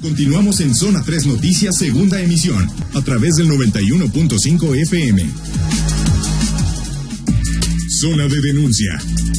Continuamos en Zona 3 Noticias, segunda emisión, a través del 91.5 FM. Zona de denuncia.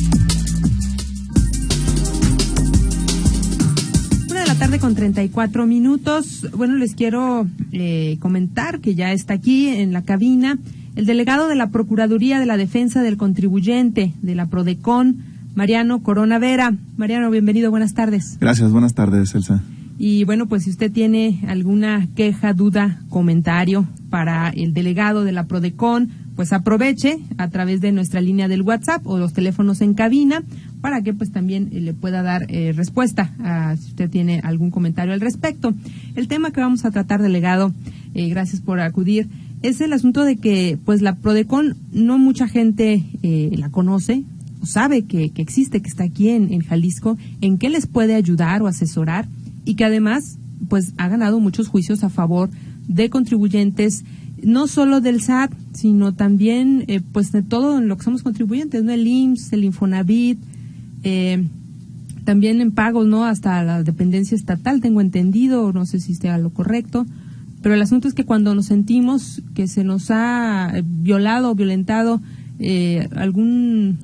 1:34 p.m. Bueno, les quiero comentar que ya está aquí en la cabina el delegado de la Procuraduría de la Defensa del Contribuyente de la Prodecon, Mariano Corona Vera. Mariano, bienvenido, buenas tardes. Gracias, buenas tardes, Elsa. Y bueno, pues si usted tiene alguna queja, duda, comentario para el delegado de la Prodecon, pues aproveche a través de nuestra línea del WhatsApp o los teléfonos en cabina para que pues también le pueda dar respuesta a si usted tiene algún comentario al respecto. El tema que vamos a tratar, delegado, gracias por acudir, es el asunto de que pues la Prodecon no mucha gente la conoce o sabe que existe, que está aquí en Jalisco, en qué les puede ayudar o asesorar, y que además pues ha ganado muchos juicios a favor de contribuyentes, no solo del SAT, sino también pues de todo en lo que somos contribuyentes, ¿no? El IMSS, el Infonavit, también en pagos, ¿no? Hasta la dependencia estatal, tengo entendido, no sé si esté a lo correcto, pero el asunto es que cuando nos sentimos que se nos ha violado o violentado algún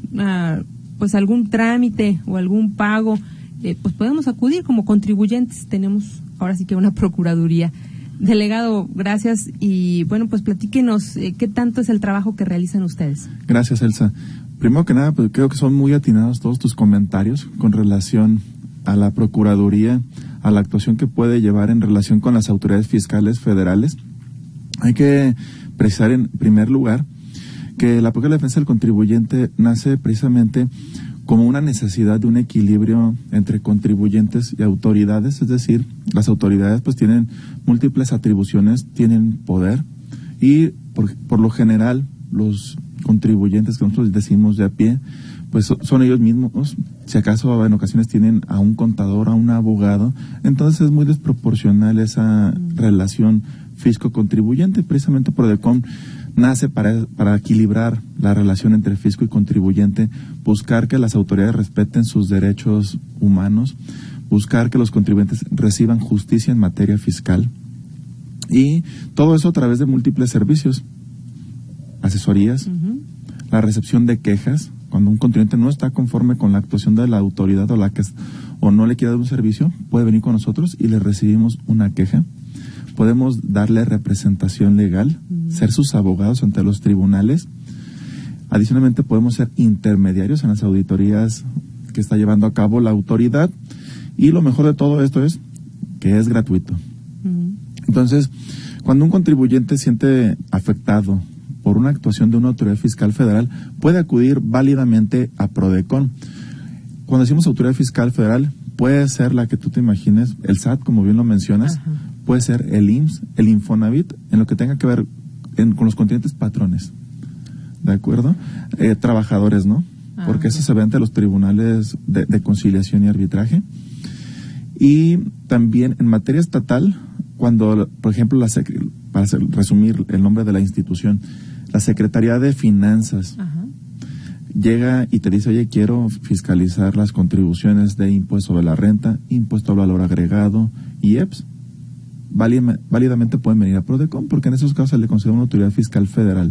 trámite o algún pago, pues podemos acudir como contribuyentes. Tenemos ahora sí que una procuraduría. Delegado, gracias, y bueno, pues platíquenos qué tanto es el trabajo que realizan ustedes. Gracias, Elsa. Primero que nada, pues creo que son muy atinados todos tus comentarios con relación a la procuraduría, a la actuación que puede llevar en relación con las autoridades fiscales federales. Hay que precisar en primer lugar que la Procuraduría de Defensa del Contribuyente nace precisamente como una necesidad de un equilibrio entre contribuyentes y autoridades, es decir, las autoridades pues tienen múltiples atribuciones, tienen poder, y por lo general los contribuyentes que nosotros decimos de a pie, pues son ellos mismos, si acaso en ocasiones tienen a un contador, a un abogado, entonces es muy desproporcional esa relación fisco-contribuyente. Precisamente Prodecon nace para equilibrar la relación entre fisco y contribuyente, buscar que las autoridades respeten sus derechos humanos, buscar que los contribuyentes reciban justicia en materia fiscal, y todo eso a través de múltiples servicios, asesorías, la recepción de quejas. Cuando un contribuyente no está conforme con la actuación de la autoridad o no le quiere dar un servicio, puede venir con nosotros y le recibimos una queja. Podemos darle representación legal, ser sus abogados ante los tribunales. Adicionalmente podemos ser intermediarios en las auditorías que está llevando a cabo la autoridad, y lo mejor de todo esto es que es gratuito. Entonces, cuando un contribuyente se siente afectado por una actuación de una autoridad fiscal federal, puede acudir válidamente a Prodecon. Cuando decimos autoridad fiscal federal, puede ser la que tú te imagines, el SAT, como bien lo mencionas, puede ser el IMSS, el Infonavit, en lo que tenga que ver con los contribuyentes patrones, ¿de acuerdo? Trabajadores, ¿no? Porque eso se ve ante los tribunales de conciliación y arbitraje. Y también en materia estatal, cuando, por ejemplo, para resumir el nombre de la institución, la Secretaría de Finanzas llega y te dice, oye, quiero fiscalizar las contribuciones de impuesto sobre la renta, impuesto al valor agregado, IEPS, válidamente pueden venir a Prodecon, porque en esos casos se le considera una autoridad fiscal federal.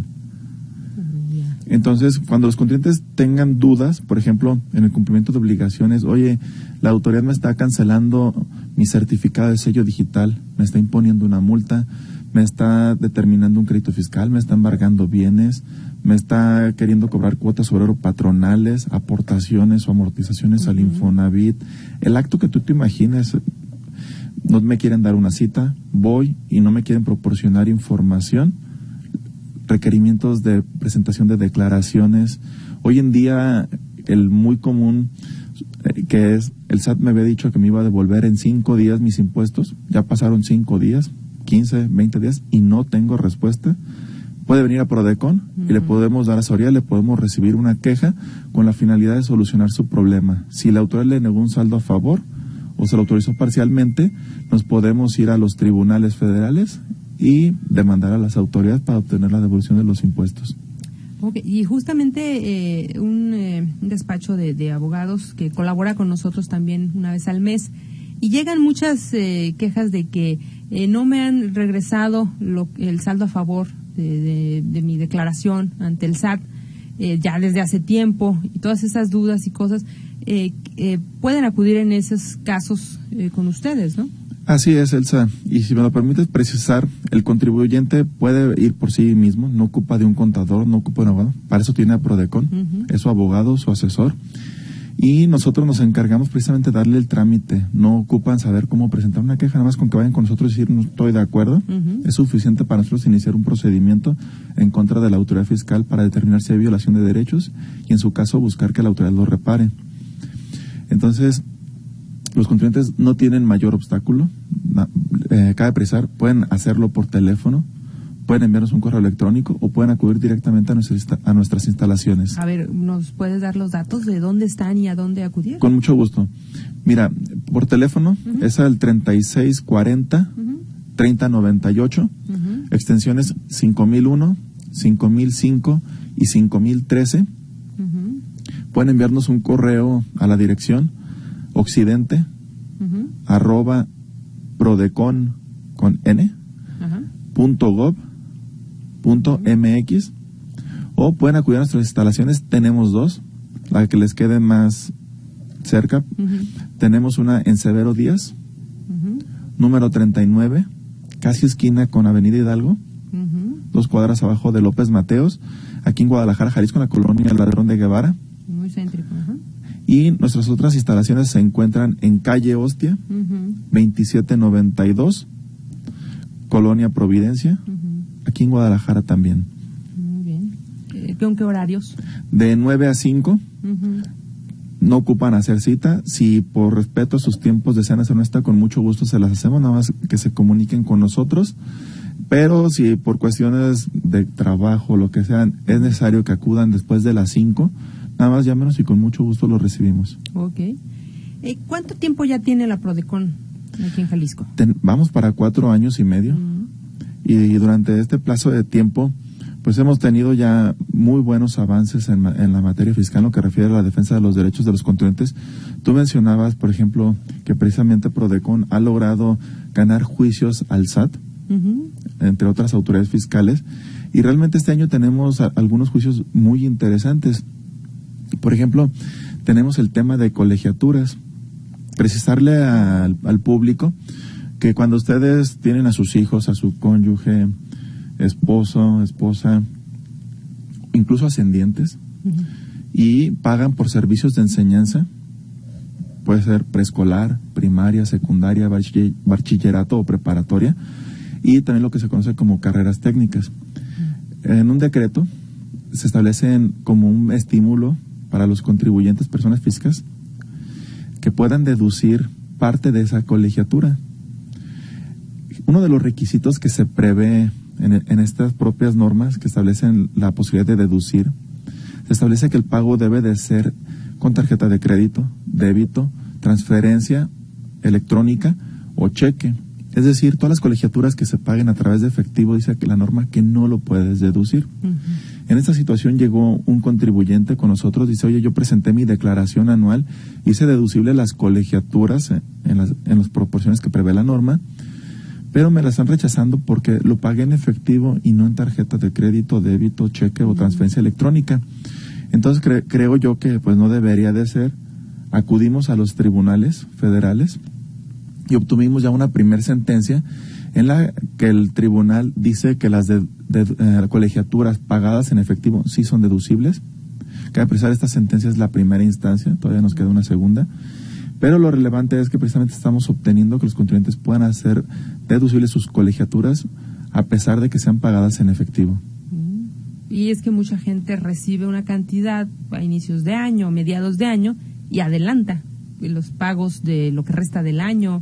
Entonces, cuando los contribuyentes tengan dudas, por ejemplo, en el cumplimiento de obligaciones, oye, la autoridad me está cancelando mi certificado de sello digital, me está imponiendo una multa, me está determinando un crédito fiscal, me está embargando bienes, me está queriendo cobrar cuotas sobre oro patronales, aportaciones o amortizaciones al Infonavit, el acto que tú te imagines. No me quieren dar una cita, voy y no me quieren proporcionar información, requerimientos de presentación de declaraciones. Hoy en día el muy común que es, el SAT me había dicho que me iba a devolver en 5 días mis impuestos, ya pasaron 5 días, 15, 20 días y no tengo respuesta. Puede venir a Prodecon y le podemos dar asesoría, le podemos recibir una queja con la finalidad de solucionar su problema. Si la autoridad le negó un saldo a favor o se lo autorizó parcialmente, nos podemos ir a los tribunales federales y demandar a las autoridades para obtener la devolución de los impuestos. Okay. Y justamente un despacho de abogados que colabora con nosotros también una vez al mes, Y llegan muchas quejas de que no me han regresado el saldo a favor de mi declaración ante el SAT ya desde hace tiempo, y todas esas dudas y cosas pueden acudir en esos casos con ustedes, ¿no? Así es, Elsa. Y si me lo permites precisar, el contribuyente puede ir por sí mismo, no ocupa de un contador, no ocupa de un abogado. Para eso tiene a Prodecon, es su abogado, su asesor. Y nosotros nos encargamos precisamente de darle el trámite. No ocupan saber cómo presentar una queja, nada más con que vayan con nosotros y decir no estoy de acuerdo. Es suficiente para nosotros iniciar un procedimiento en contra de la autoridad fiscal para determinar si hay violación de derechos y en su caso buscar que la autoridad lo repare. Entonces, los contribuyentes no tienen mayor obstáculo. Cabe precisar, pueden hacerlo por teléfono, pueden enviarnos un correo electrónico o pueden acudir directamente a nuestras instalaciones. A ver, ¿nos puedes dar los datos de dónde están y a dónde acudir? Con mucho gusto. Mira, por teléfono es el 3640 3098, extensiones 5001, 5005 y 5013. Pueden enviarnos un correo a la dirección occidente @prodecon con n .gov.mx o pueden acudir a nuestras instalaciones. Tenemos dos, la que les quede más cerca. Tenemos una en Severo Díaz, número 39, casi esquina con Avenida Hidalgo, 2 cuadras abajo de López Mateos, aquí en Guadalajara, Jalisco, en la colonia Ladrón de Guevara. Muy céntrico. Y nuestras otras instalaciones se encuentran en calle Ostia, 2792, Colonia Providencia, aquí en Guadalajara también. Muy bien. ¿Con qué horarios? De 9 a 5. No ocupan hacer cita. Si por respeto a sus tiempos desean hacer una cita, con mucho gusto se las hacemos, nada más que se comuniquen con nosotros. Pero si por cuestiones de trabajo, lo que sean, es necesario que acudan después de las 5, nada más llámenos y con mucho gusto lo recibimos. Ok. ¿Cuánto tiempo ya tiene la Prodecon aquí en Jalisco? Vamos para 4 años y medio. Y durante este plazo de tiempo, pues hemos tenido ya muy buenos avances en la materia fiscal, en lo que refiere a la defensa de los derechos de los contribuyentes. Tú mencionabas, por ejemplo, que precisamente Prodecon ha logrado ganar juicios al SAT, entre otras autoridades fiscales, y realmente este año tenemos algunos juicios muy interesantes. Por ejemplo, tenemos el tema de colegiaturas. Precisarle al público que cuando ustedes tienen a sus hijos, a su cónyuge, esposo, esposa, incluso ascendientes, y pagan por servicios de enseñanza, puede ser preescolar, primaria, secundaria, bachillerato o preparatoria, y también lo que se conoce como carreras técnicas. En un decreto se establecen como un estímulo para los contribuyentes, personas físicas, que puedan deducir parte de esa colegiatura. Uno de los requisitos que se prevé en estas propias normas que establecen la posibilidad de deducir, se establece que el pago debe de ser con tarjeta de crédito, débito, transferencia electrónica o cheque. Es decir, todas las colegiaturas que se paguen a través de efectivo, dice que la norma que no lo puedes deducir. En esta situación llegó un contribuyente con nosotros, dice, oye, yo presenté mi declaración anual, hice deducible las colegiaturas en las proporciones que prevé la norma, pero me la están rechazando porque lo pagué en efectivo y no en tarjeta de crédito, débito, cheque o transferencia electrónica. Entonces creo yo que pues no debería de ser. Acudimos a los tribunales federales y obtuvimos ya una primer sentencia en la que el tribunal dice que las colegiaturas pagadas en efectivo sí son deducibles. Cabe precisar, esta sentencia es la primera instancia, todavía nos queda una segunda. Pero lo relevante es que precisamente estamos obteniendo que los contribuyentes puedan hacer deducibles sus colegiaturas a pesar de que sean pagadas en efectivo. Y es que mucha gente recibe una cantidad a inicios de año, mediados de año, y adelanta los pagos de lo que resta del año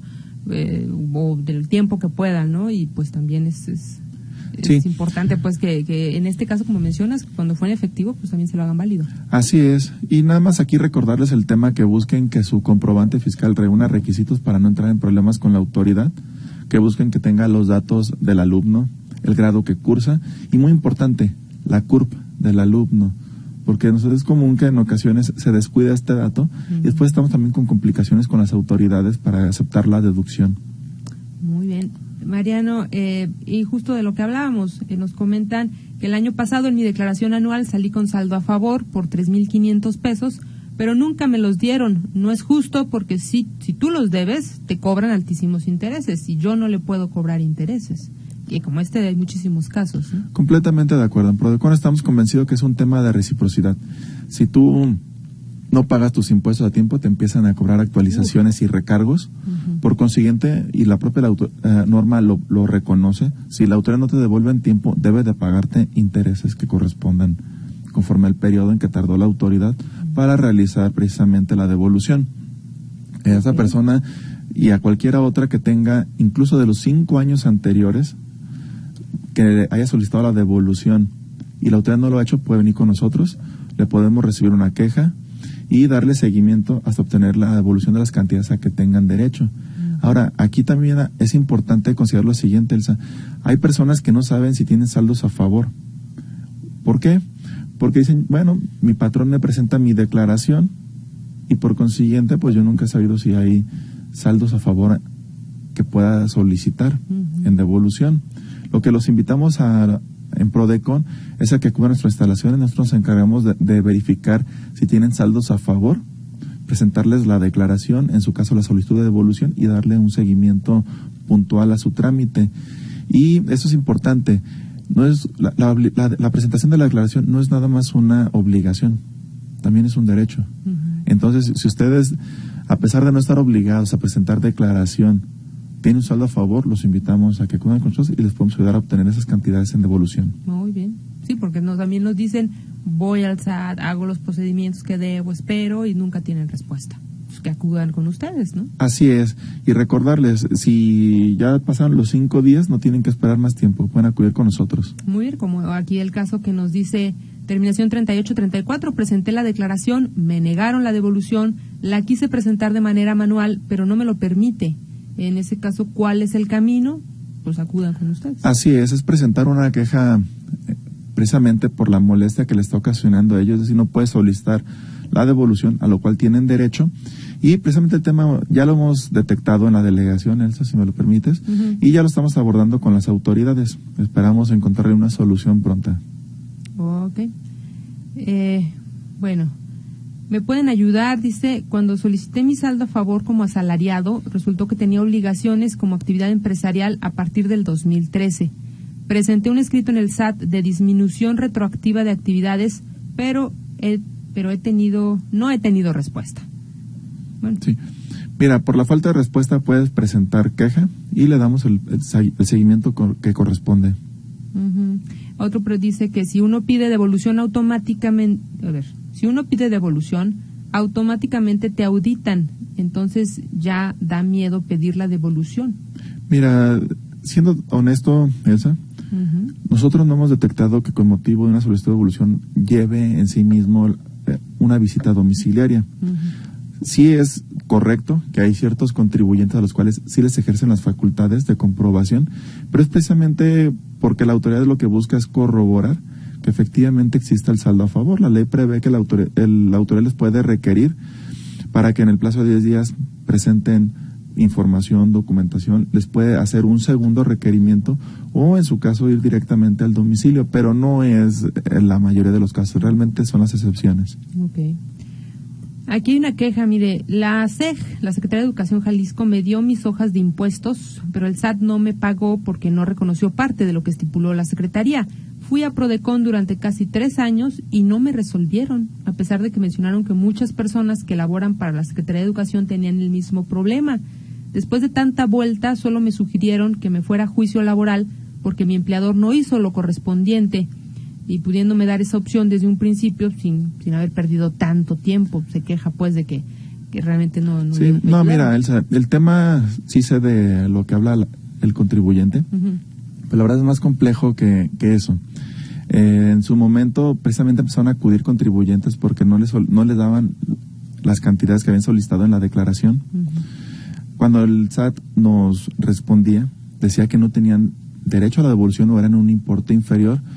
o del tiempo que puedan, ¿no? Y pues también es importante pues que en este caso, como mencionas, cuando fue en efectivo, pues también se lo hagan válido. Así es. Y nada más aquí recordarles el tema que busquen que su comprobante fiscal reúna requisitos para no entrar en problemas con la autoridad, que busquen que tenga los datos del alumno, el grado que cursa y, muy importante, la CURP del alumno, porque es común que en ocasiones se descuida este dato y después estamos también con complicaciones con las autoridades para aceptar la deducción. Muy bien. Mariano, y justo de lo que hablábamos, nos comentan que el año pasado en mi declaración anual salí con saldo a favor por 3,500 pesos, pero nunca me los dieron. No es justo porque si tú los debes, te cobran altísimos intereses y yo no le puedo cobrar intereses. Y como hay muchísimos casos, ¿no? Completamente de acuerdo. En Prodecon estamos convencidos que es un tema de reciprocidad. Si tú no pagas tus impuestos a tiempo, te empiezan a cobrar actualizaciones y recargos. Por consiguiente, y la propia norma lo reconoce, si la autoridad no te devuelve en tiempo, debe de pagarte intereses que correspondan conforme al periodo en que tardó la autoridad para realizar precisamente la devolución. Esa persona y a cualquiera otra que tenga, incluso de los 5 años anteriores, que haya solicitado la devolución y la autoridad no lo ha hecho, puede venir con nosotros, le podemos recibir una queja y darle seguimiento hasta obtener la devolución de las cantidades a que tengan derecho. Ahora, aquí también es importante considerar lo siguiente, Elsa. Hay personas que no saben si tienen saldos a favor. ¿Por qué? Porque dicen, bueno, mi patrón me presenta mi declaración y por consiguiente, pues yo nunca he sabido si hay saldos a favor que pueda solicitar en devolución. Lo que los invitamos en Prodecon es a que acudan a nuestras instalaciones. Nosotros nos encargamos de verificar si tienen saldos a favor, presentarles la declaración, en su caso la solicitud de devolución y darle un seguimiento puntual a su trámite. Y eso es importante. No es la presentación de la declaración no es nada más una obligación, también es un derecho. Entonces, si ustedes, a pesar de no estar obligados a presentar declaración, tienen un saldo a favor, los invitamos a que acudan con nosotros y les podemos ayudar a obtener esas cantidades en devolución. Muy bien. Sí, porque también nos dicen, voy al SAT, hago los procedimientos que debo, espero y nunca tienen respuesta. Pues que acudan con ustedes, ¿no? Así es. Y recordarles, si ya pasaron los 5 días, no tienen que esperar más tiempo, pueden acudir con nosotros. Muy bien, como aquí el caso que nos dice terminación 3834, presenté la declaración, me negaron la devolución, la quise presentar de manera manual, pero no me lo permite. En ese caso, ¿cuál es el camino? Pues acudan con ustedes. Así es presentar una queja precisamente por la molestia que le está ocasionando a ellos, es decir, no puede solicitar la devolución, a lo cual tienen derecho, y precisamente el tema ya lo hemos detectado en la delegación, Elsa, si me lo permites, y ya lo estamos abordando con las autoridades. Esperamos encontrarle una solución pronta. Ok. Bueno, me pueden ayudar, dice, cuando solicité mi saldo a favor como asalariado, resultó que tenía obligaciones como actividad empresarial a partir del 2013. Presenté un escrito en el SAT de disminución retroactiva de actividades, pero no he tenido respuesta. Bueno. Sí. Mira, por la falta de respuesta puedes presentar queja y le damos el seguimiento que corresponde. Otro pero dice que si uno pide devolución automáticamente, automáticamente te auditan, entonces ya da miedo pedir la devolución. Mira, siendo honesto, Elsa, nosotros no hemos detectado que con motivo de una solicitud de devolución lleve en sí mismo una visita domiciliaria. Sí es correcto que hay ciertos contribuyentes a los cuales sí les ejercen las facultades de comprobación, pero es precisamente porque la autoridad lo que busca es corroborar que efectivamente exista el saldo a favor. La ley prevé que la autoridad les puede requerir para que en el plazo de 10 días presenten información, documentación, les puede hacer un segundo requerimiento o en su caso ir directamente al domicilio, pero no es en la mayoría de los casos, realmente son las excepciones. Okay. Aquí hay una queja, mire, la SEG, la Secretaría de Educación Jalisco, me dio mis hojas de impuestos, pero el SAT no me pagó porque no reconoció parte de lo que estipuló la Secretaría. Fui a Prodecon durante casi 3 años y no me resolvieron, a pesar de que mencionaron que muchas personas que laboran para la Secretaría de Educación tenían el mismo problema. Después de tanta vuelta, solo me sugirieron que me fuera a juicio laboral porque mi empleador no hizo lo correspondiente. Y pudiéndome dar esa opción desde un principio, sin haber perdido tanto tiempo, se queja pues de que realmente no sí, no, mira, Elsa, el tema sí sé de lo que habla el contribuyente, pero la verdad es más complejo que eso. En su momento, precisamente empezaron a acudir contribuyentes porque no les daban las cantidades que habían solicitado en la declaración. Cuando el SAT nos respondía, decía que no tenían derecho a la devolución o eran un importe inferior,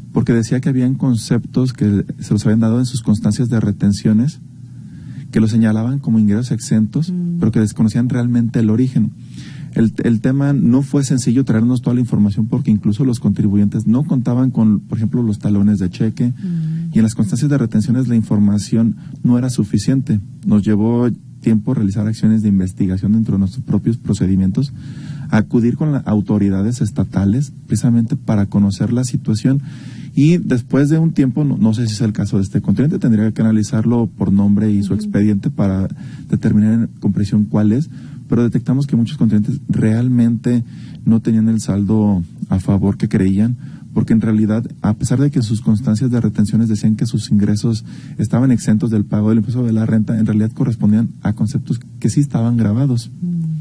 porque decía que habían conceptos que se los habían dado en sus constancias de retenciones, que los señalaban como ingresos exentos, pero que desconocían realmente el origen. El tema no fue sencillo traernos toda la información porque incluso los contribuyentes no contaban con, por ejemplo, los talones de cheque y en las constancias de retenciones la información no era suficiente. Nos llevó tiempo realizar acciones de investigación dentro de nuestros propios procedimientos, acudir con las autoridades estatales precisamente para conocer la situación y después de un tiempo, no sé si es el caso de este contribuyente, tendría que analizarlo por nombre y su expediente para determinar con precisión cuál es, pero detectamos que muchos contribuyentes realmente no tenían el saldo a favor que creían, porque en realidad, a pesar de que sus constancias de retenciones decían que sus ingresos estaban exentos del pago del impuesto de la renta, en realidad correspondían a conceptos que sí estaban grabados.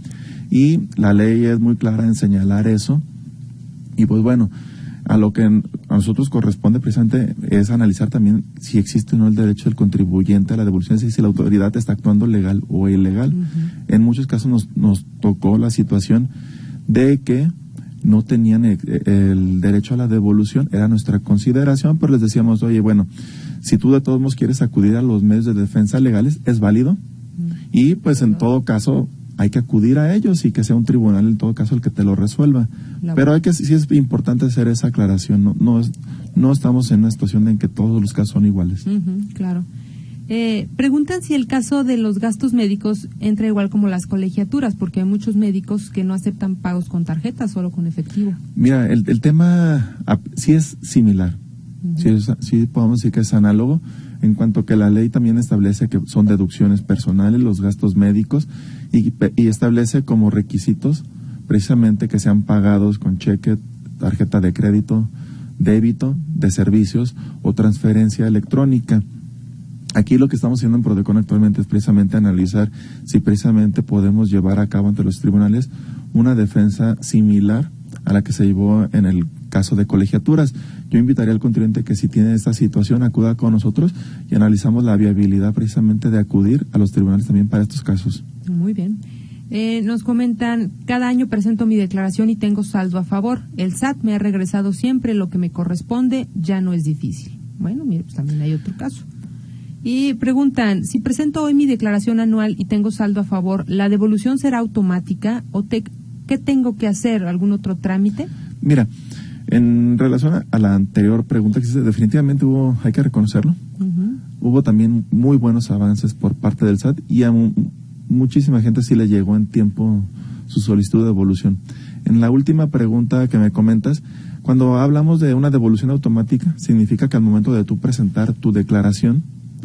Y la ley es muy clara en señalar eso, y pues bueno, a lo que a nosotros corresponde precisamente es analizar también si existe o no el derecho del contribuyente a la devolución, es decir, si la autoridad está actuando legal o ilegal. En muchos casos nos tocó la situación de que no tenían el derecho a la devolución, era nuestra consideración, pero les decíamos, oye, bueno, si tú de todos modos quieres acudir a los medios de defensa legales, es válido, y pues en todo caso hay que acudir a ellos y que sea un tribunal en todo caso el que te lo resuelva. Pero sí es importante hacer esa aclaración, no estamos en una situación en que todos los casos son iguales. Claro. Preguntan si el caso de los gastos médicos entra igual como las colegiaturas, porque hay muchos médicos que no aceptan pagos con tarjeta, solo con efectivo. Mira, el tema sí es similar, sí podemos decir que es análogo, en cuanto que la ley también establece que son deducciones personales los gastos médicos y establece como requisitos precisamente que sean pagados con cheque, tarjeta de crédito, débito de servicios o transferencia electrónica. Aquí lo que estamos haciendo en Prodecon actualmente es precisamente analizar si precisamente podemos llevar a cabo ante los tribunales una defensa similar a la que se llevó en el caso de colegiaturas. Yo invitaría al contribuyente que si tiene esta situación acuda con nosotros y analizamos la viabilidad precisamente de acudir a los tribunales también para estos casos. Muy bien. Nos comentan, cada año presento mi declaración y tengo saldo a favor. El SAT me ha regresado siempre lo que me corresponde, ya no es difícil. Bueno, mire, pues también hay otro caso. Y preguntan, si presento hoy mi declaración anual y tengo saldo a favor, ¿la devolución será automática o qué tengo que hacer? ¿Algún otro trámite? Mira, en relación a la anterior pregunta que hiciste, definitivamente hay que reconocerlo, hubo también muy buenos avances por parte del SAT y a muchísima gente sí le llegó en tiempo su solicitud de devolución. En la última pregunta que me comentas, cuando hablamos de una devolución automática, significa que al momento de tú presentar tu declaración,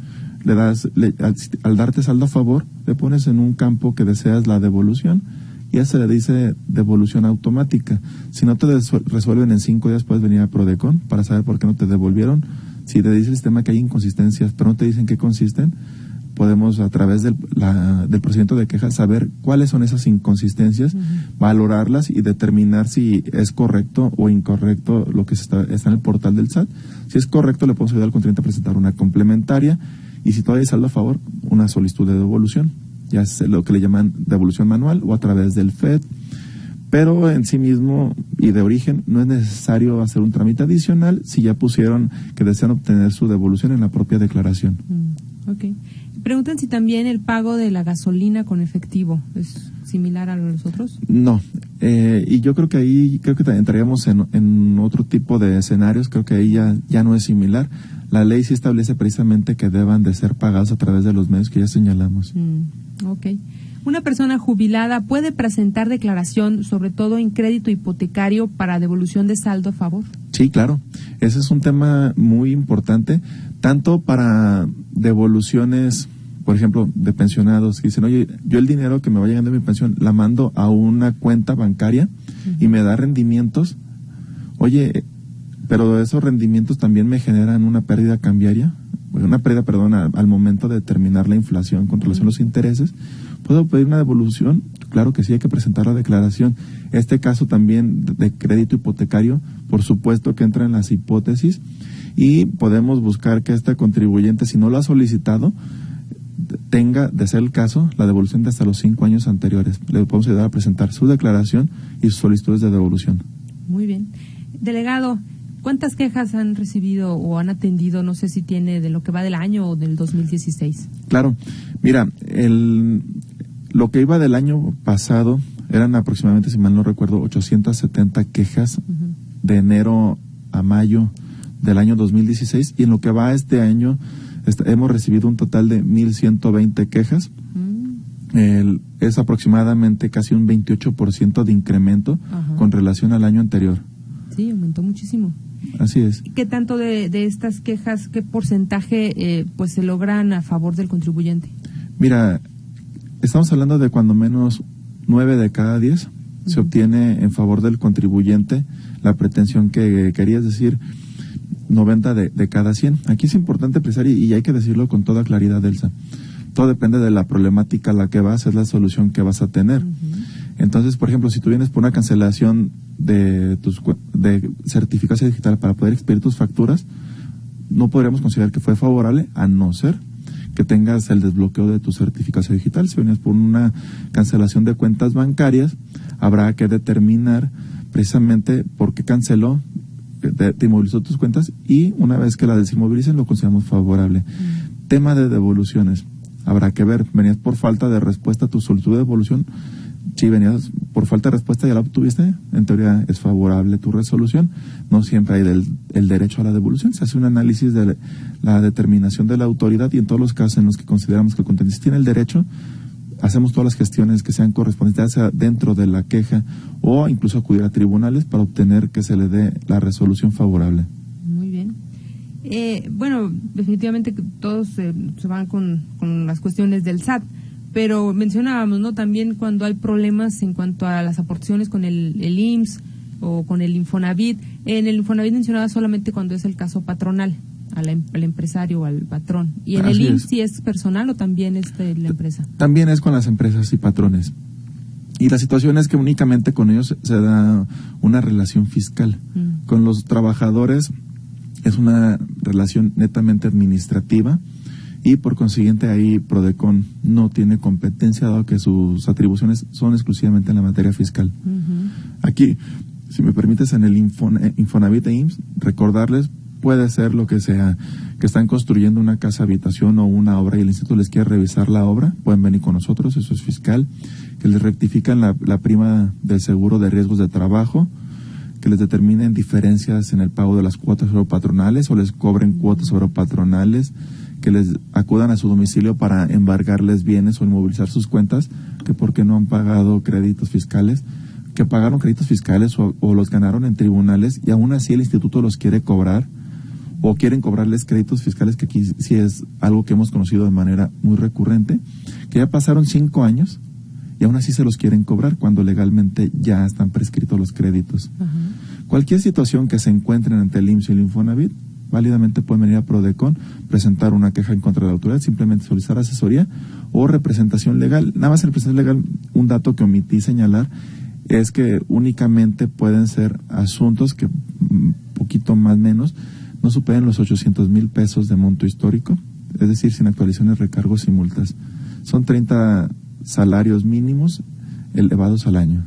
al darte saldo a favor, le pones en un campo que deseas la devolución y ya se le dice devolución automática. Si no te resuelven en 5 días, puedes venir a Prodecon para saber por qué no te devolvieron. Si te dice el sistema que hay inconsistencias, pero no te dicen qué consisten, podemos a través del procedimiento de quejas saber cuáles son esas inconsistencias, valorarlas y determinar si es correcto o incorrecto lo que está en el portal del SAT. Si es correcto, le podemos ayudar al contribuyente a presentar una complementaria y si todavía hay saldo a favor, una solicitud de devolución. Ya es lo que le llaman devolución manual o a través del FED. Pero en sí mismo y de origen no es necesario hacer un trámite adicional si ya pusieron que desean obtener su devolución en la propia declaración. Ok. Preguntan si también el pago de la gasolina con efectivo es similar a los otros. No, y yo creo que ahí entraríamos en otro tipo de escenarios. Creo que ahí ya no es similar. La ley sí establece precisamente que deban de ser pagados a través de los medios que ya señalamos. Ok. ¿Una persona jubilada puede presentar declaración, sobre todo en crédito hipotecario, para devolución de saldo a favor? Sí, claro. Ese es un tema muy importante, tanto para devoluciones, por ejemplo, de pensionados que dicen, oye, yo el dinero que me va llegando de mi pensión la mando a una cuenta bancaria y me da rendimientos. Oye, pero esos rendimientos también me generan una pérdida cambiaria, al momento de determinar la inflación con relación a los intereses. ¿Puedo pedir una devolución? Claro que sí, hay que presentar la declaración. Este caso también de crédito hipotecario, por supuesto que entra en las hipótesis y podemos buscar que este contribuyente, si no lo ha solicitado, tenga, de ser el caso, la devolución de hasta los 5 años anteriores. Le podemos ayudar a presentar su declaración y sus solicitudes de devolución. Muy bien. Delegado, ¿Cuántas quejas han recibido o han atendido? No sé si tiene de lo que va del año o del 2016. Claro, mira, lo que iba del año pasado eran aproximadamente, si mal no recuerdo, 870 quejas de enero a mayo del año 2016, y en lo que va este año hemos recibido un total de 1,120 quejas. Es aproximadamente casi un 28% de incremento con relación al año anterior. Sí, aumentó muchísimo. Así es. ¿Qué tanto de estas quejas, qué porcentaje pues se logran a favor del contribuyente? Mira, estamos hablando de cuando menos 9 de cada 10 se obtiene en favor del contribuyente la pretensión que quería, es decir, 90 de cada 100. Aquí es importante precisar, y hay que decirlo con toda claridad, Elsa, todo depende de la problemática a la que vas, es la solución que vas a tener. Entonces, por ejemplo, si tú vienes por una cancelación de certificación digital para poder expedir tus facturas, no podríamos considerar que fue favorable, a no ser que tengas el desbloqueo de tu certificación digital. Si vienes por una cancelación de cuentas bancarias, habrá que determinar precisamente por qué canceló, te inmovilizó tus cuentas, y una vez que la desinmovilicen lo consideramos favorable. Tema de devoluciones, habrá que ver, venías por falta de respuesta a tu solicitud de devolución. Si venías por falta de respuesta y ya la obtuviste, en teoría es favorable tu resolución. No siempre hay el derecho a la devolución. Se hace un análisis de la determinación de la autoridad, y en todos los casos en los que consideramos que el contribuyente tiene el derecho, hacemos todas las gestiones que sean correspondientes, sea dentro de la queja o incluso acudir a tribunales para obtener que se le dé la resolución favorable. Muy bien. Bueno, definitivamente todos se van con las cuestiones del SAT, pero mencionábamos, ¿no?, también cuando hay problemas en cuanto a las aportaciones con el IMSS o con el Infonavit. En el Infonavit mencionaba solamente cuando es el caso patronal, al empresario o al patrón. ¿Y en el IMSS sí es personal o también es de la empresa? También es con las empresas y patrones. Y la situación es que únicamente con ellos se da una relación fiscal. Con los trabajadores es una relación netamente administrativa, y por consiguiente ahí Prodecon no tiene competencia, dado que sus atribuciones son exclusivamente en la materia fiscal. Aquí, si me permites, en el Infonavit e IMSS, recordarles, puede ser lo que sea, que están construyendo una casa habitación o una obra y el instituto les quiere revisar la obra, pueden venir con nosotros, eso es fiscal, que les rectifican la prima del seguro de riesgos de trabajo, que les determinen diferencias en el pago de las cuotas patronales o les cobren cuotas patronales, que les acudan a su domicilio para embargarles bienes o inmovilizar sus cuentas, que porque no han pagado créditos fiscales, que pagaron créditos fiscales o los ganaron en tribunales, y aún así el instituto los quiere cobrar, o quieren cobrarles créditos fiscales, que aquí sí es algo que hemos conocido de manera muy recurrente, que ya pasaron 5 años y aún así se los quieren cobrar cuando legalmente ya están prescritos los créditos. Cualquier situación que se encuentren ante el IMSS y el Infonavit, válidamente pueden venir a Prodecon, presentar una queja en contra de la autoridad, simplemente solicitar asesoría o representación legal. Nada más en representación legal, un dato que omití señalar es que únicamente pueden ser asuntos que, poquito más menos, no superen los 800,000 pesos de monto histórico, es decir, sin actualizaciones, recargos y multas. Son 30 salarios mínimos elevados al año.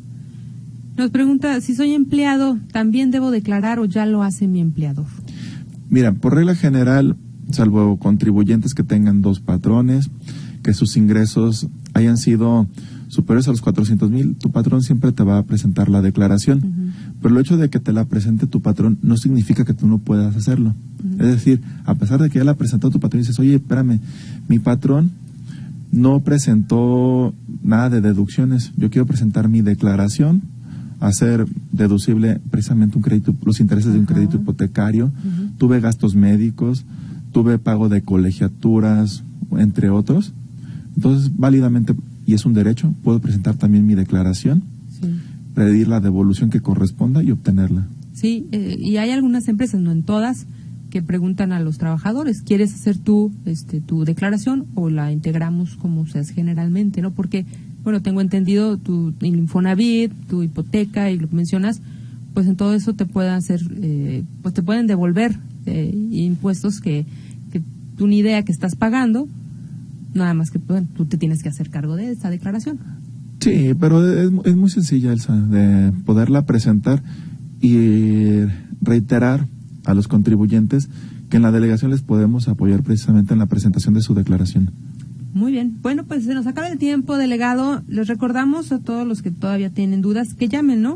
Nos pregunta, si soy empleado, ¿también debo declarar o ya lo hace mi empleador? Mira, por regla general, salvo contribuyentes que tengan 2 patrones, que sus ingresos hayan sido superiores a los 400,000, tu patrón siempre te va a presentar la declaración. Pero el hecho de que te la presente tu patrón no significa que tú no puedas hacerlo. Es decir, a pesar de que ya la presentó tu patrón y dices, oye, espérame, mi patrón no presentó nada de deducciones, yo quiero presentar mi declaración, hacer deducible precisamente un crédito, los intereses de un crédito hipotecario, tuve gastos médicos, tuve pago de colegiaturas, entre otros. Entonces, válidamente, y es un derecho, puedo presentar también mi declaración, pedir la devolución que corresponda y obtenerla. Sí, y hay algunas empresas, no en todas, que preguntan a los trabajadores, ¿quieres hacer tu declaración o la integramos como se hace generalmente? ¿No? Porque, bueno, tengo entendido tu Infonavit, tu hipoteca y lo que mencionas, pues en todo eso te pueden hacer, pues te pueden devolver impuestos que tú ni idea que estás pagando, nada más que tú te tienes que hacer cargo de esa declaración. Sí, pero es muy sencilla, Elsa, de poderla presentar, y reiterar a los contribuyentes que en la delegación les podemos apoyar precisamente en la presentación de su declaración. Muy bien. Bueno, pues se nos acaba el tiempo, delegado. Les recordamos a todos los que todavía tienen dudas que llamen, ¿no?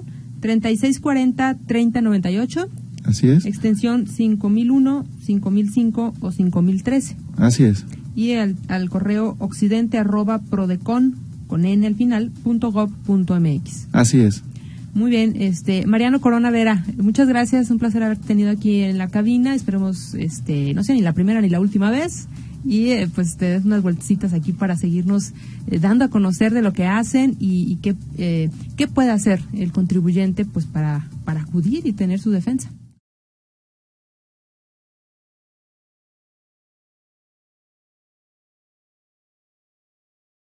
3640-3098. Así es. Extensión 5001, 5005 o 5013. Así es. Y al correo occidente@prodecon, con n al final, .gov.mx. Así es. Muy bien, Mariano Corona Vera, muchas gracias, un placer haberte tenido aquí en la cabina, esperemos, no sé, ni la primera ni la última vez, y pues te des unas vueltecitas aquí para seguirnos dando a conocer de lo que hacen y qué puede hacer el contribuyente pues para acudir y tener su defensa.